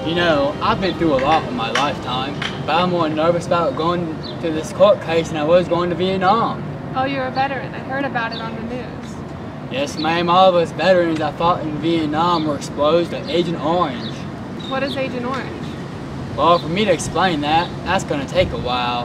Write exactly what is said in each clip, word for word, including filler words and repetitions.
You know, I've been through a lot in my lifetime, but I'm more nervous about going to this court case than I was going to Vietnam. Oh, you're a veteran. I heard about it on the news. Yes, ma'am, all of us veterans that fought in Vietnam were exposed to Agent Orange. What is Agent Orange? Well, for me to explain that, that's going to take a while.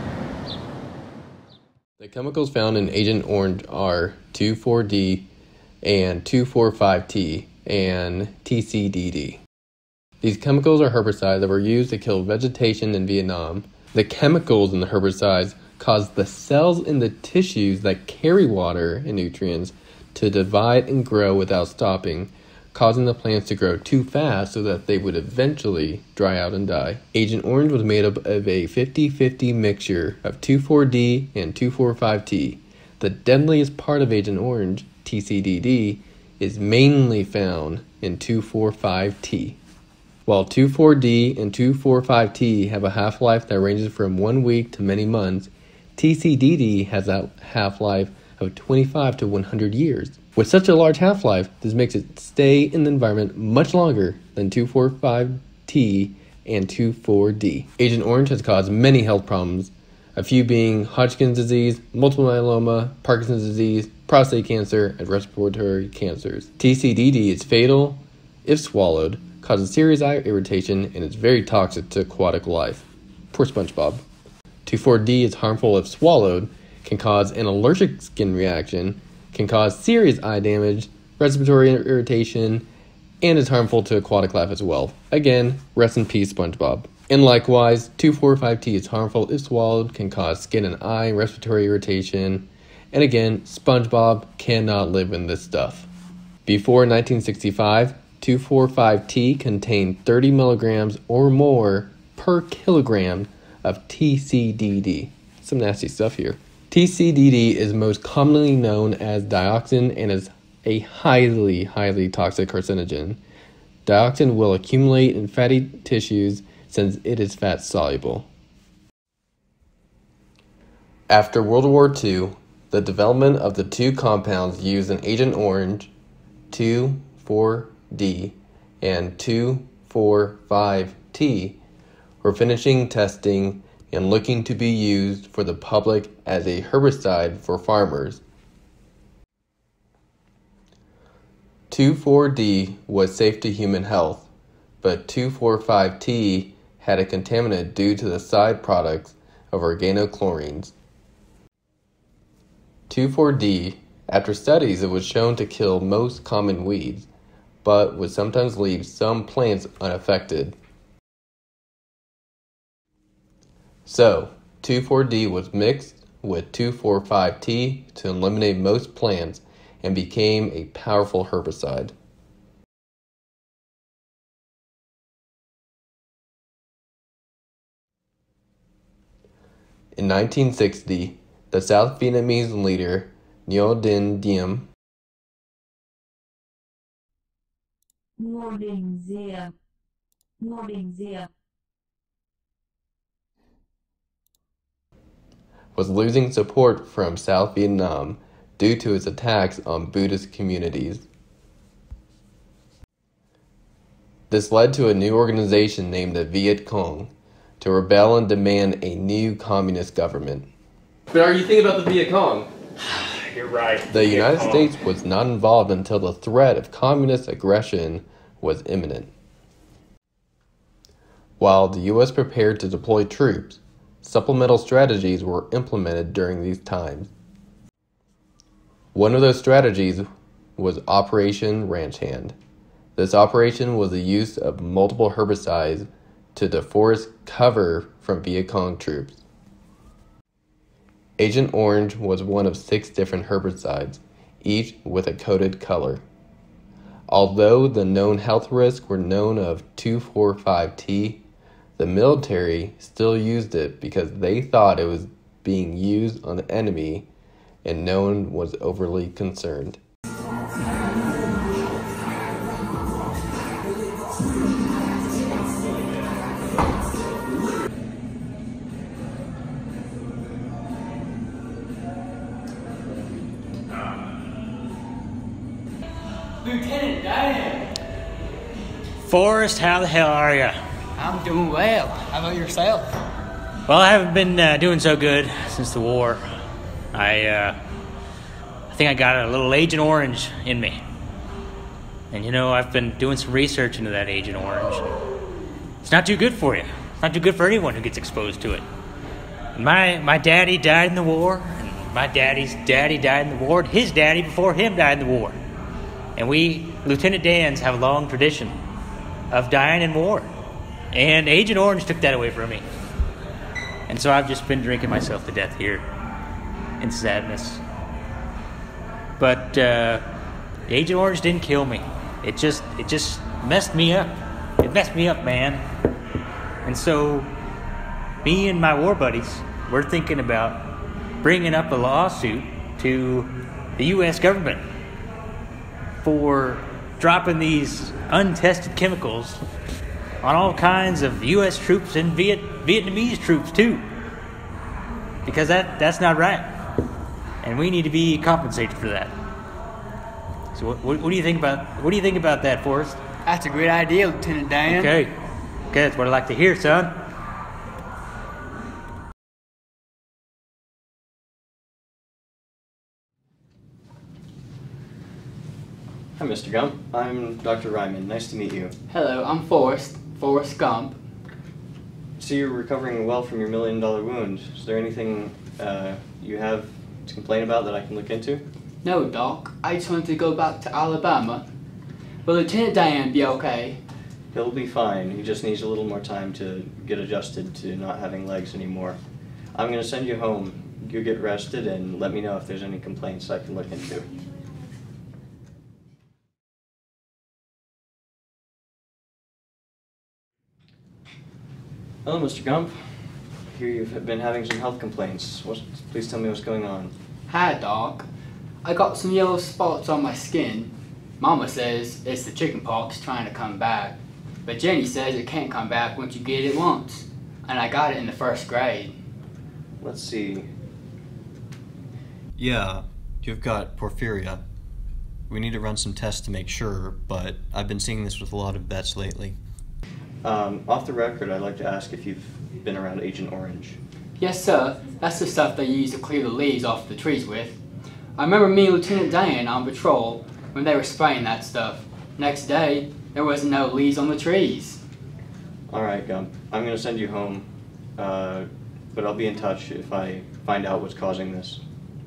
The chemicals found in Agent Orange are two four D and two four five T and T C D D. These chemicals are herbicides that were used to kill vegetation in Vietnam. The chemicals in the herbicides cause the cells in the tissues that carry water and nutrients to divide and grow without stopping, causing the plants to grow too fast so that they would eventually dry out and die. Agent Orange was made up of a fifty fifty mixture of two four D and two four five T. The deadliest part of Agent Orange, T C D D, is mainly found in two four five T. While two four D and two four five T have a half-life that ranges from one week to many months, T C D D has a half-life of twenty-five to one hundred years. With such a large half-life, this makes it stay in the environment much longer than two four five T and two four D. Agent Orange has caused many health problems, a few being Hodgkin's disease, multiple myeloma, Parkinson's disease, prostate cancer, and respiratory cancers. T C D D is fatal if swallowed, causes serious eye irritation, and is very toxic to aquatic life. Poor SpongeBob. two four D is harmful if swallowed, can cause an allergic skin reaction, can cause serious eye damage, respiratory irritation, and is harmful to aquatic life as well. Again, rest in peace, SpongeBob. And likewise, two four five T is harmful if swallowed, can cause skin and eye and respiratory irritation, and again, SpongeBob cannot live in this stuff. Before nineteen sixty-five, two four five T contained thirty milligrams or more per kilogram of T C D D. Some nasty stuff here. T C D D is most commonly known as dioxin and is a highly, highly toxic carcinogen. Dioxin will accumulate in fatty tissues since it is fat soluble. After World War Two, the development of the two compounds used in Agent Orange, two four D and two four five T, were finishing testing and looking to be used for the public as a herbicide for farmers. two four D was safe to human health, but two four five T had a contaminant due to the side products of organochlorines. two four D, after studies, it was shown to kill most common weeds, but would sometimes leave some plants unaffected. So, two four D was mixed with two four five T to eliminate most plants and became a powerful herbicide. In nineteen sixty, the South Vietnamese leader Ngo Dinh Diem Ngô Đình Diệm, Ngô Đình Diệm was losing support from South Vietnam due to its attacks on Buddhist communities. This led to a new organization named the Viet Cong to rebel and demand a new communist government. But are you thinking about the Viet Cong? You're right. The United States was not involved until the threat of communist aggression was imminent. While the U S prepared to deploy troops, supplemental strategies were implemented during these times. One of those strategies was Operation Ranch Hand. This operation was the use of multiple herbicides to deforest cover from Viet Cong troops. Agent Orange was one of six different herbicides, each with a coded color. Although the known health risks were known of two four five T, the military still used it because they thought it was being used on the enemy and no one was overly concerned. Lieutenant Dan! Forrest, how the hell are you? I'm doing well. How about yourself? Well, I haven't been uh, doing so good since the war. I, uh, I think I got a little Agent Orange in me. And you know, I've been doing some research into that Agent Orange. It's not too good for you. It's not too good for anyone who gets exposed to it. My, my daddy died in the war, and my daddy's daddy died in the war, and his daddy before him died in the war. And we, Lieutenant Dans, have a long tradition of dying in war. And Agent Orange took that away from me. And so I've just been drinking myself to death here in sadness. But uh, Agent Orange didn't kill me. It just, it just messed me up. It messed me up, man. And so me and my war buddies, we're thinking about bringing up a lawsuit to the U S government for dropping these untested chemicals on all kinds of U S troops and Viet, Vietnamese troops too, because that that's not right, and we need to be compensated for that. So what, what, what do you think about what do you think about that, Forrest? That's a great idea, Lieutenant Dan. Okay, okay, that's what I like to hear, son. Hi, Mister Gump. I'm Doctor Ryman. Nice to meet you. Hello, I'm Forrest. Forrest Gump. So you're recovering well from your million dollar wound. Is there anything uh, you have to complain about that I can look into? No, Doc. I just wanted to go back to Alabama. Will Lieutenant Dan be okay? He'll be fine. He just needs a little more time to get adjusted to not having legs anymore. I'm going to send you home. You get rested and let me know if there's any complaints I can look into. Hello, Mister Gump. I hear you've been having some health complaints. What, please tell me what's going on. Hi, Doc. I got some yellow spots on my skin. Mama says it's the chicken pox trying to come back. But Jenny says it can't come back once you get it once. And I got it in the first grade. Let's see. Yeah, you've got porphyria. We need to run some tests to make sure, but I've been seeing this with a lot of vets lately. Um, off the record, I'd like to ask if you've been around Agent Orange. Yes, sir. That's the stuff they use to clear the leaves off the trees with. I remember me and Lieutenant Dan on patrol when they were spraying that stuff. Next day, there wasn't no leaves on the trees. All right, Gump. I'm going to send you home, uh, but I'll be in touch if I find out what's causing this.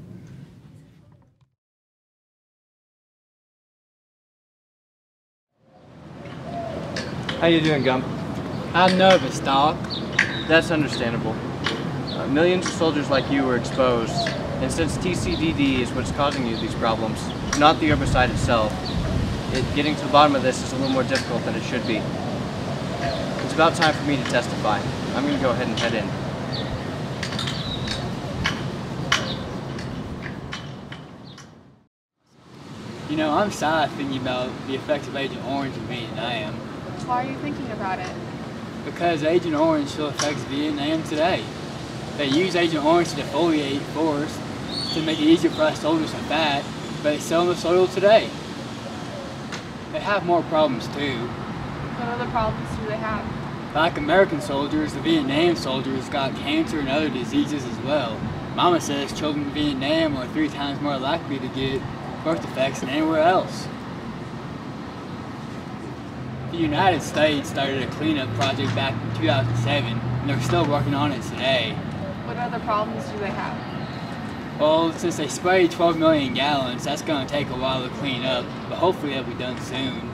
How you doing, Gump? I'm nervous, Doc. That's understandable. Uh, millions of soldiers like you were exposed, and since T C D D is what's causing you these problems, not the herbicide itself, it, getting to the bottom of this is a little more difficult than it should be. It's about time for me to testify. I'm going to go ahead and head in. You know, I'm sad thinking about the effects of Agent Orange in Vietnam. Why are you thinking about it? Because Agent Orange still affects Vietnam today. They use Agent Orange to defoliate forests to make it easier for us soldiers to fight, but they sell the soil today. They have more problems too. What other problems do they have? Like American soldiers, the Vietnam soldiers got cancer and other diseases as well. Mama says children in Vietnam are three times more likely to get birth defects than anywhere else. The United States started a cleanup project back in two thousand seven, and they're still working on it today. What other problems do they have? Well, since they sprayed twelve million gallons, that's going to take a while to clean up, but hopefully it'll be done soon.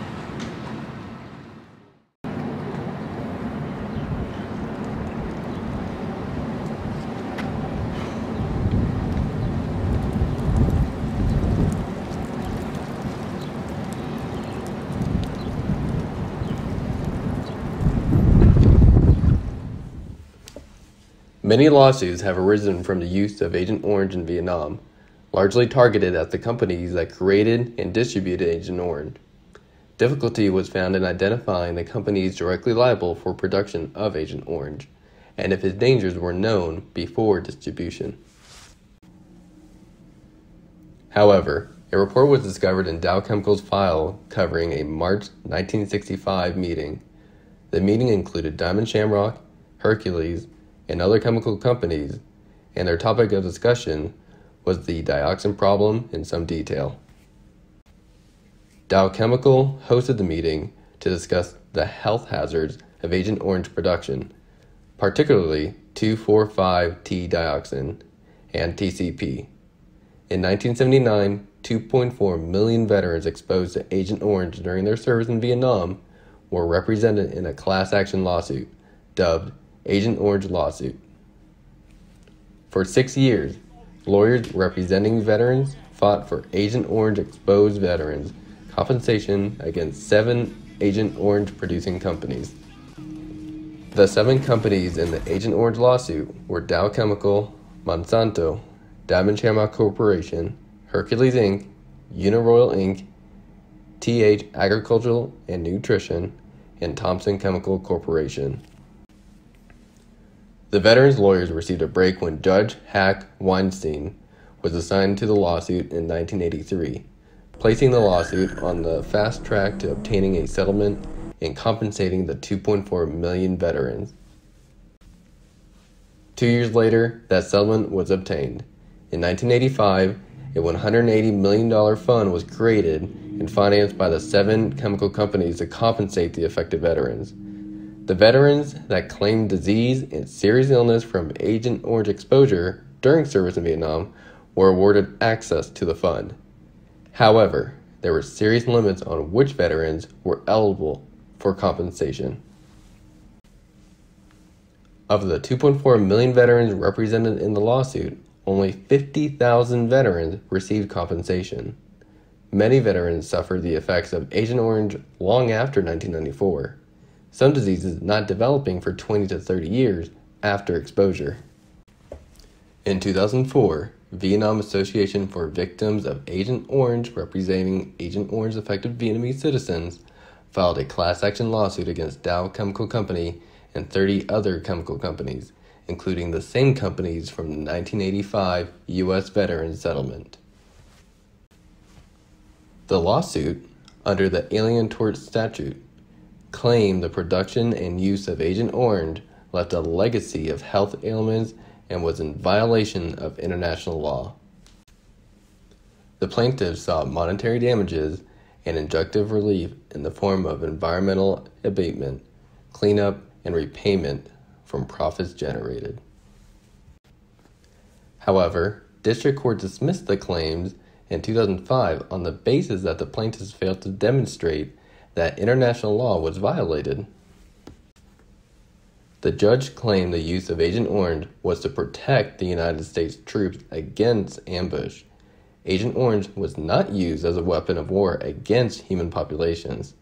Many lawsuits have arisen from the use of Agent Orange in Vietnam, largely targeted at the companies that created and distributed Agent Orange. Difficulty was found in identifying the companies directly liable for production of Agent Orange, and if its dangers were known before distribution. However, A report was discovered in Dow Chemical's file covering a March nineteen sixty-five meeting. The meeting included Diamond Shamrock, Hercules, and other chemical companies, and their topic of discussion was the dioxin problem in some detail. Dow Chemical hosted the meeting to discuss the health hazards of Agent Orange production, particularly two four five T dioxin and T C P. In nineteen seventy-nine, two point four million veterans exposed to Agent Orange during their service in Vietnam were represented in a class action lawsuit dubbed Agent Orange Lawsuit. For six years, lawyers representing veterans fought for Agent Orange exposed veterans compensation against seven Agent Orange producing companies. The seven companies in the Agent Orange lawsuit were Dow Chemical, Monsanto, Diamond Shamrock Corporation, Hercules Incorporated, Uniroyal Incorporated, T H Agricultural and Nutrition, and Thompson Chemical Corporation. The veterans' lawyers received a break when Judge Hack Weinstein was assigned to the lawsuit in nineteen eighty-three, placing the lawsuit on the fast track to obtaining a settlement and compensating the two point four million veterans. Two years later, that settlement was obtained. In nineteen eighty-five, a one hundred eighty million dollars fund was created and financed by the seven chemical companies to compensate the affected veterans. The veterans that claimed disease and serious illness from Agent Orange exposure during service in Vietnam were awarded access to the fund. However, there were serious limits on which veterans were eligible for compensation. Of the two point four million veterans represented in the lawsuit, only fifty thousand veterans received compensation. Many veterans suffered the effects of Agent Orange long after nineteen ninety-four, some diseases not developing for twenty to thirty years after exposure. In two thousand four, Vietnam Association for Victims of Agent Orange, representing Agent Orange affected Vietnamese citizens, filed a class action lawsuit against Dow Chemical Company and thirty other chemical companies, including the same companies from the nineteen eighty-five U S Veterans Settlement. The lawsuit, under the Alien Tort Statute, claimed the production and use of Agent Orange left a legacy of health ailments and was in violation of international law. The plaintiffs sought monetary damages and injunctive relief in the form of environmental abatement, cleanup, and repayment from profits generated. However, District Court dismissed the claims in two thousand five on the basis that the plaintiffs failed to demonstrate that international law was violated. The judge claimed the use of Agent Orange was to protect the United States troops against ambush. Agent Orange was not used as a weapon of war against human populations.